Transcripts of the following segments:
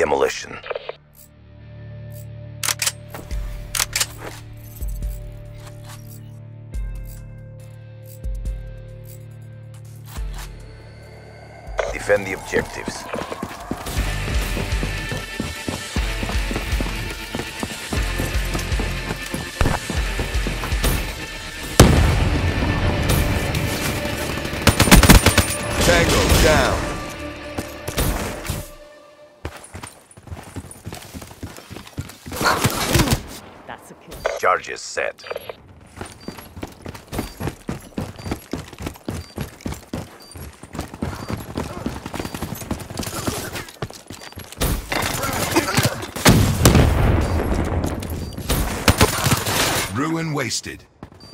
demolition. Defend the objectives. Tango down. That's a kill. Charges set. Ruin wasted.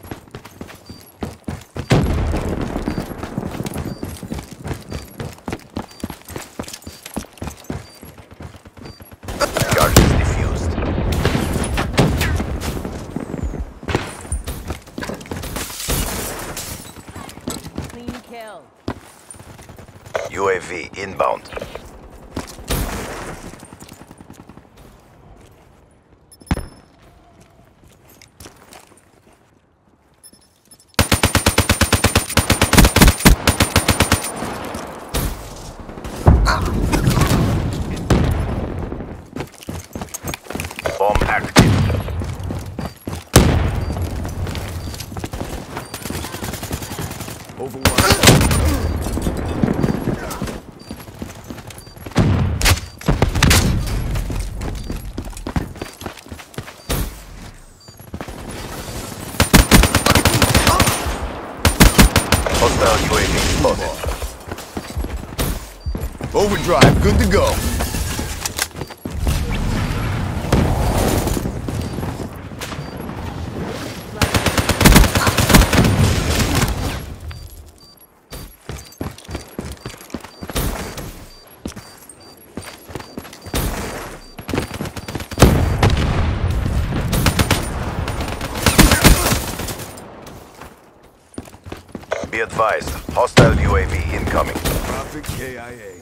Charges defused. Clean kill. UAV inbound. Bomb active. Hostile UAV spotted. Overdrive, good to go. Be advised, hostile UAV incoming. Profit KIA.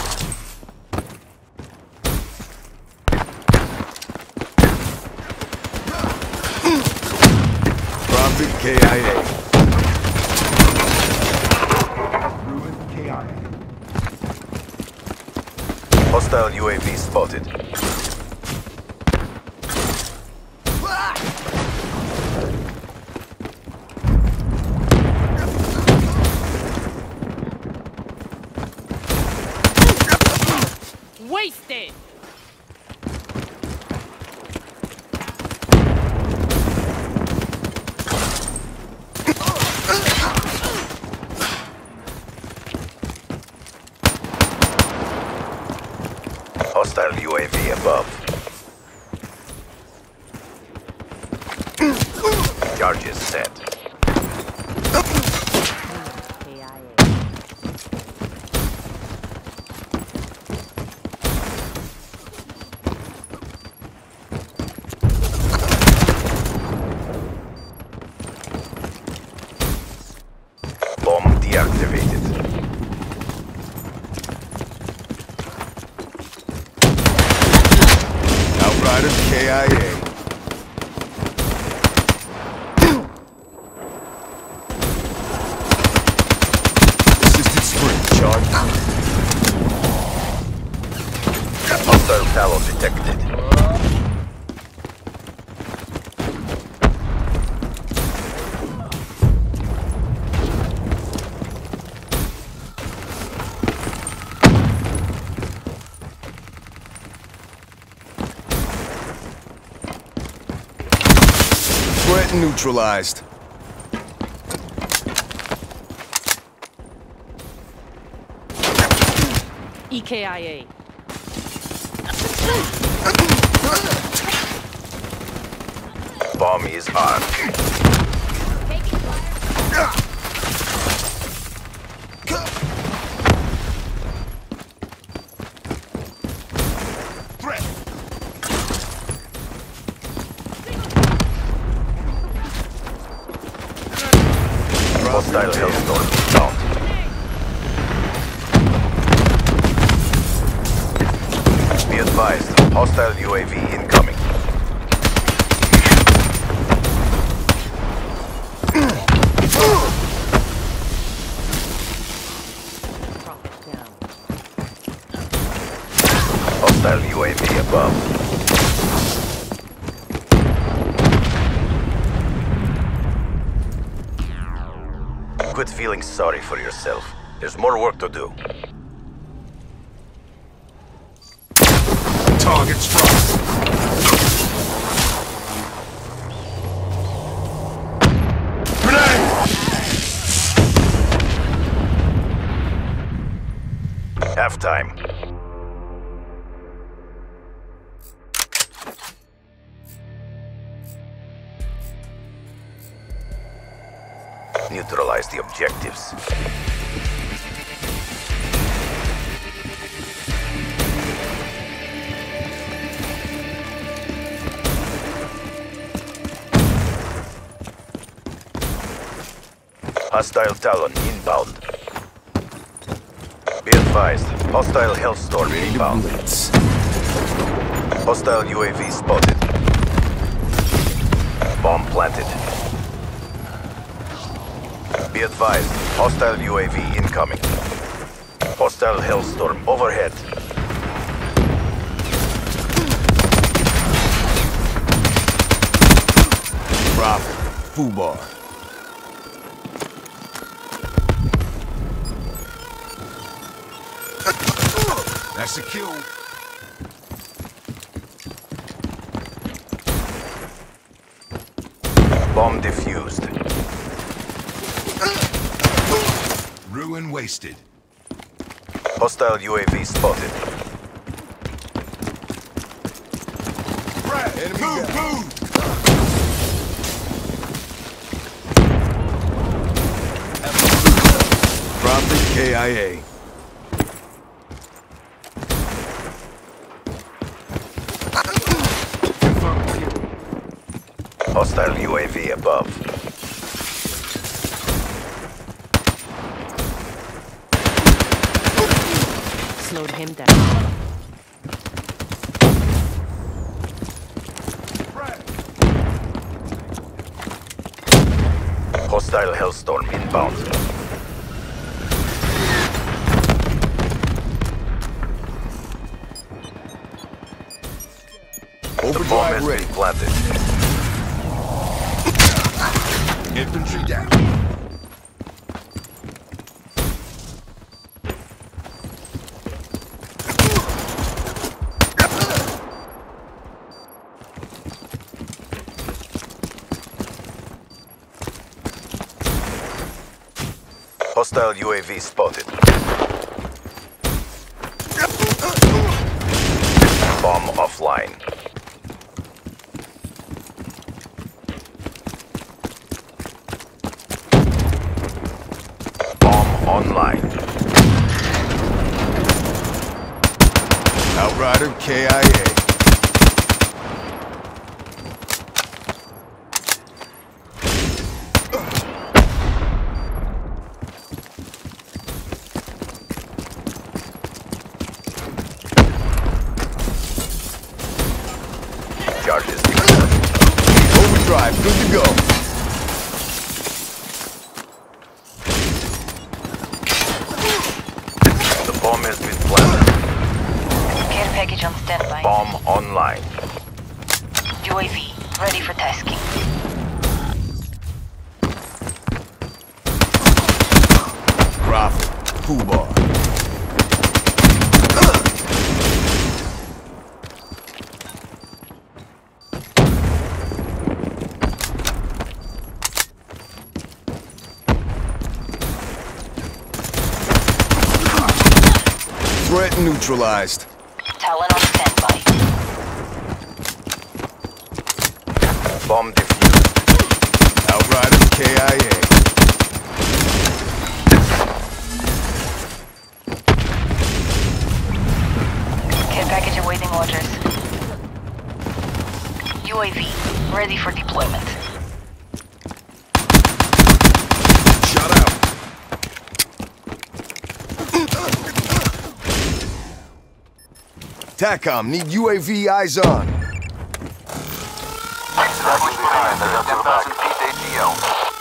Profit KIA. Ruin KIA. Hostile UAV spotted. Wasted! Hostile UAV above. Charges set. KIA. Bomb deactivated. Outriders KIA. Assisted sprint charge. Hostile Talon detected. Threat neutralized. EKIA. Bomb is armed. Taking fire. Hostile Hellstorm down. Be advised. advised, hostile UAV incoming. Prophet down. Hostile UAV above. Quit feeling sorry for yourself. There's more work to do. Target struck. Grenade! Halftime. Neutralize the objectives. Hostile Talon inbound. Be advised, hostile Hellstorm Ready to inbound. blitz. Hostile UAV spotted. Bomb planted. Be advised, hostile UAV incoming. Hostile Hellstorm overhead. Prophet. Fubar. That's a kill. Bomb defused. Ruin wasted. Hostile UAV spotted. Enemy down. Prophet KIA. Hostile UAV above. Slowed him down. Hostile Hellstorm inbound. The bomb Overdrive has ready. been planted. Infantry down. Hostile UAV spotted. Bomb offline. Bomb online. Outrider KIA. Charges. Overdrive, good to go. The bomb has been planted. Care package on standby. Bomb online. UAV ready for tasking. Prophet. Fubar. Threat neutralized. Talon on standby. Bomb defused. Outrider KIA. Care package awaiting orders. UAV ready for deployment. Shut out. TACOM, need UAV eyes on. Exactly behind. There's 10,000 feet ATL.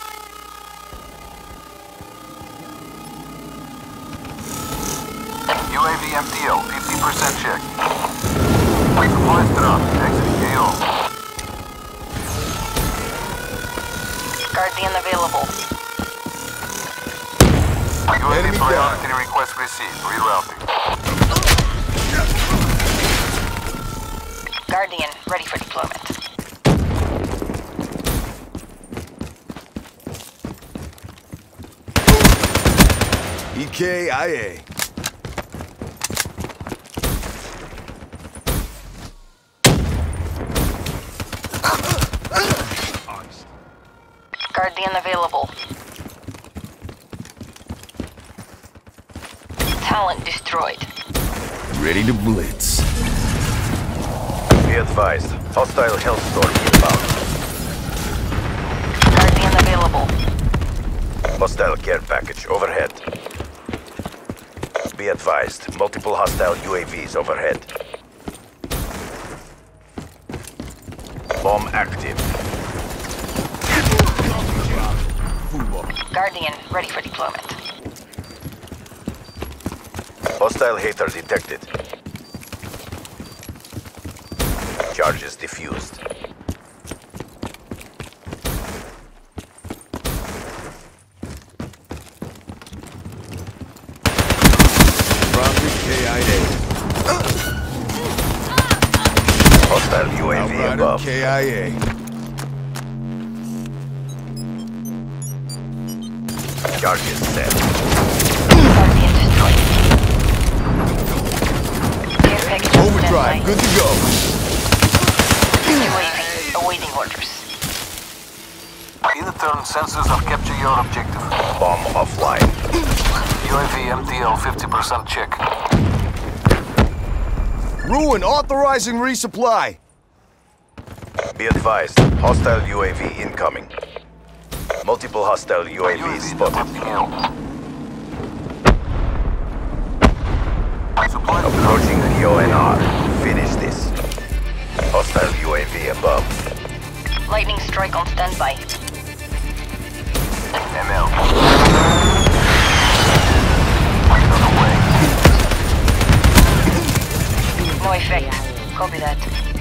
UAV MTL, 50% check. Supplies drop. Exiting AO. Guardian available. UAV Enemy priority request received. Rerouting. Guardian ready for deployment. EKIA. Guardian available. Talent destroyed. Ready to blitz. Be advised. Hostile Hellstorm inbound. Guardian available. Hostile care package overhead. Be advised. Multiple hostile UAVs overhead. Bomb active. Guardian ready for deployment. Hostile hater detected. Charges diffused. Profit KIA. Hostile UAV Outrider above. KIA. Charges set. Guardian destroyed. Care package on Overdrive, standby. good to go. UAV awaiting orders. Internal sensors have captured your objective. Bomb offline. UAV MTL, 50% check. Ruin authorizing resupply. Be advised. Hostile UAV incoming. Multiple hostile UAVs spotted. detecting AO. Supplies Approaching PONR. Finish this. Hostile UAV above. Lightning strike on standby. ML. On the way. No effect. Copy that.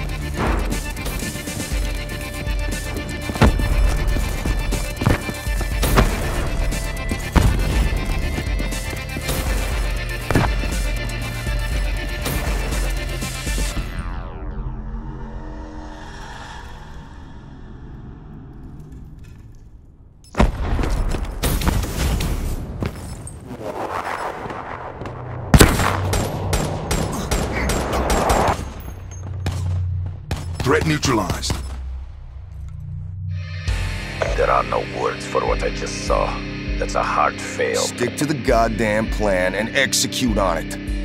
Threat neutralized. There are no words for what I just saw. That's a hard fail. Stick to the goddamn plan and execute on it.